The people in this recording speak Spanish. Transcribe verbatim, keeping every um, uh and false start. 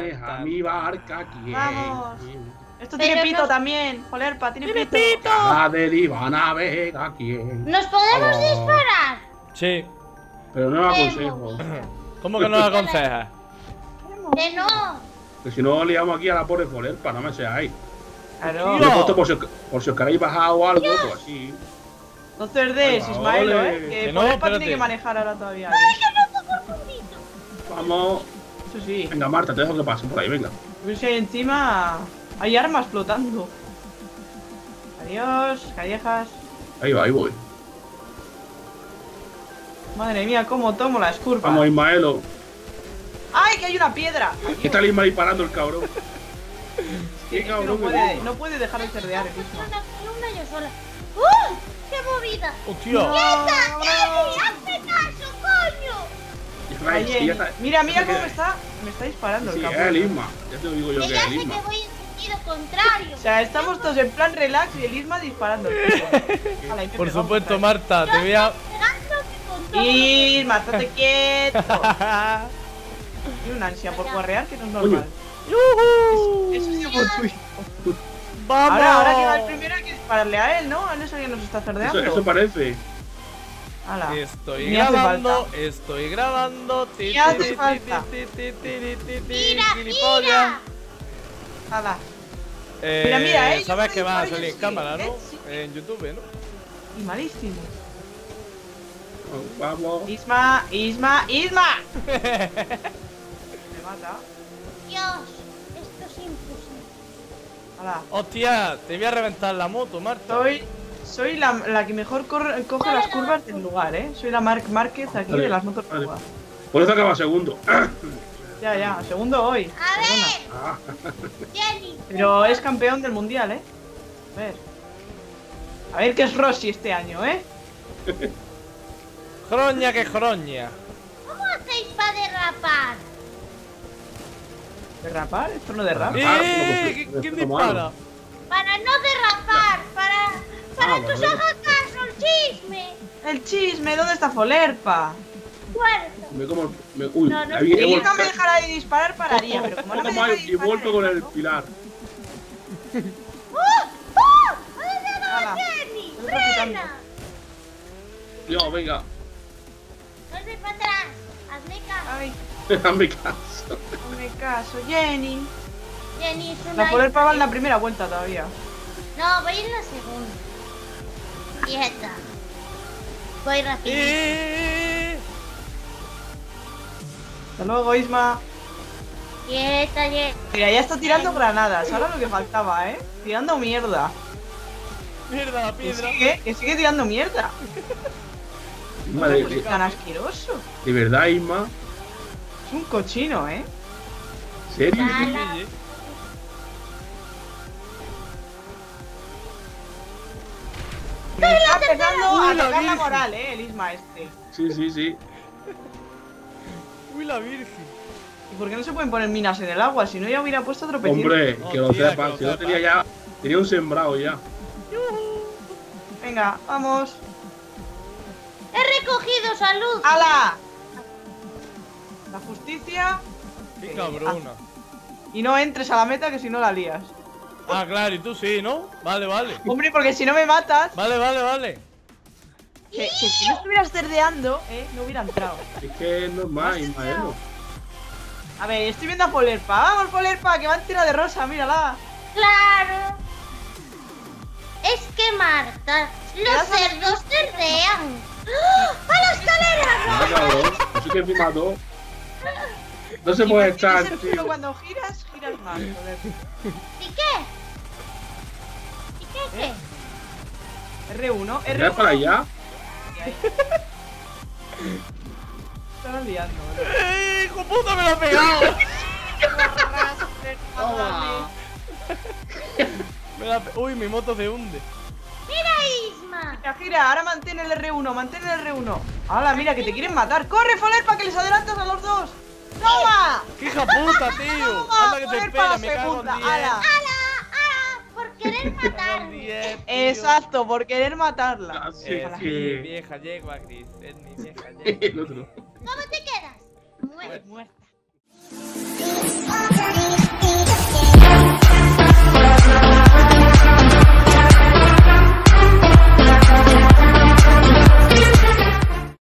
maneja mi barca, ¿quién? Vamos. Esto Pero tiene pito no- también. Jolerpa, tiene ¡Tiene pito. pito! La deriva navega, ¿quién? ¿Nos podemos Oh. disparar? Sí. Pero no lo aconsejo. ¿Cómo que no lo aconsejas? Que no. Que si no liamos aquí a la pobre Folerpa, no me seáis. Claro. Yo he puesto por si, os- por si os queréis bajar o algo, pues así. No cerdes, Venga, Ismaelo, ole. eh. Que Que no, Jolerpa tiene espérate. que manejar ahora todavía. Vamos. Eso sí. Venga, Marta, te dejo que pase por ahí, venga. A ver si ahí encima hay armas flotando. Adiós, callejas. Ahí va, ahí voy. Madre mía, cómo tomo las curvas. Vamos, Ismaelo. ¡Ay, que hay una piedra! ¿Qué está el Isma disparando el cabrón? Sí, Qué es que no cabrón que puede, es. no puede dejar de cerdear el Isma. Una columna yo sola. ¡Uh! ¡Qué movida! ¡Hostia! ¡Quieta! ¡Jenny! ¡Hazme caso, coño! Ay, Ay, sí, ya está. mira, mira Ya cómo queda. está. Me está disparando Sí, el es cabrón. el Isma. Ya te lo digo yo Que que ya es el sé Isma. que voy en sentido contrario. O sea, estamos todos en plan relax y el Isma disparando. Ala, ahí me Por pegamos supuesto, otra vez. Marta, te voy a... Pegándome con todo. Isma, estate quieto. Tiene una ansia por guarrear que no es normal. ¡Yujú! Eso sí por tu hijo. ¡Vamos! Ahora, ahora que va el primero hay que dispararle a él, ¿no? Él es el que nos está cerdeando. Eso, eso parece. Ala. Estoy Ni hace grabando, falta. estoy grabando. Ti, Ni hace ti, ti, falta. ti, ti, ti, ti, ti, ti, ¡Mira, gilipollas. mira! Ala. Eh, Mira, mira, eh, sabes yo que me va a disparo salir yo en sí, cámara, ¿no? eh, sí. En YouTube, ¿no? Y malísimo. Vamos. Isma, Isma, Isma. Me mata. Dios, esto es imposible. Ala. Hostia, te voy a reventar la moto, Marta. Soy, soy la, la que mejor corre- coge las curvas del lugar, ¿eh? Soy la Marc Márquez aquí Vale, de las motos vale. curvas. Por eso acaba segundo. Ya, ya, segundo hoy. A Perdona. ver, Ah, Jenny. Pero es campeón del mundial, ¿eh? A ver. A ver qué es Rossi este año, ¿eh? Jroña que jroña. ¿Cómo hacéis para derrapar? ¿Derrapar? Esto no derrapa. Ah, ¡Eh! como- ¿Quién como dispara? Para no derrapar, para, para Ah, que os vale. haga caso el chisme. El chisme, ¿dónde está Folerpa? Muerto. me como. Me, uy, No, no, ahí Si he no me vuelto. dejara de disparar, pararía, pero como no me Como deja de he disparar... vuelto con el pilar. ¡Uh! ¡Uh! ¡Ha dado Ala. a Jenny! Estoy replicando. ¡Frena! Yo, venga. No voy para atrás. Hazme caso. Ay, Hazme caso. hazme caso, Jenny. Jenny es una... La Folerpa va en la primera vuelta todavía. No, voy en la segunda. Quieta. Voy rápido. ¡Eh! Hasta luego, Isma. Quieta, Jenny. Mira, ya está tirando granadas, ahora lo que faltaba, ¿eh? Tirando mierda. ¡Mierda, la Que piedra! sigue, que sigue tirando mierda. Isma, de, Pues de- tan asqueroso. de verdad, Isma. Es un cochino, ¿eh? ¿Serio? Ala. Sí, Me está empezando a Uy, la tocar la Virgen. moral, ¿eh? El Isma este. Sí, sí, sí. ¡Uy, la virgen! ¿Y por qué no se pueden poner minas en el agua? Si no, ya hubiera puesto otro pecín. Hombre, que lo Hostia, sepa. que Si lo no sepa. tenía ya. Tenía un sembrado ya. Venga, vamos. He recogido salud. ¡Hala! La justicia. ¡Qué cabrona! Y no entres a la meta que si no la lías. Ah, claro, y tú sí, ¿no? Vale, vale. Hombre, porque si no me matas, Vale, vale, vale. que, que si no estuvieras cerdeando, ¿eh? No hubiera entrado. Es que es normal, Ismaelo. A ver, estoy viendo a Folerpa. ¡Vamos, Folerpa! Que va entera de rosa, mírala. Claro. Es que Marta, los das a- cerdos cerdean. ¡Ah! ¡A la escalera! Ah, cabrón. Así que encima dos. No se puede Y echar, ese tiro tío. cuando giras, giras más, joder. ¿Y qué? ¿Y qué qué? R uno, R ¿Era uno. para allá? Están liando, ¿vale? ¡Eh, hijo puta, me lo ha pegado! Toma. Me la pe- Uy, mi moto se hunde. ¡Mira, Isma! Gira, gira, ahora mantén el R uno, mantén el R uno. ¡Hala, mira, que te quieren matar! ¡Corre, Folerpa, que les adelantas a los dos! ¡Toma! ¡Qué hija puta, tío! ¡Toma, Anda que te Folerpa, espera, la me cago en segunda! diez. ¡Hala! ¡Hala! ¡Hala! ¡Por querer Me cago en matarme! diez, tío. Exacto, por querer matarla. Así Es mi que. vieja yegua, Chris. Es mi vieja yegua. El otro. ¿Cómo te quedas? Muerto. Muerta. Adiós.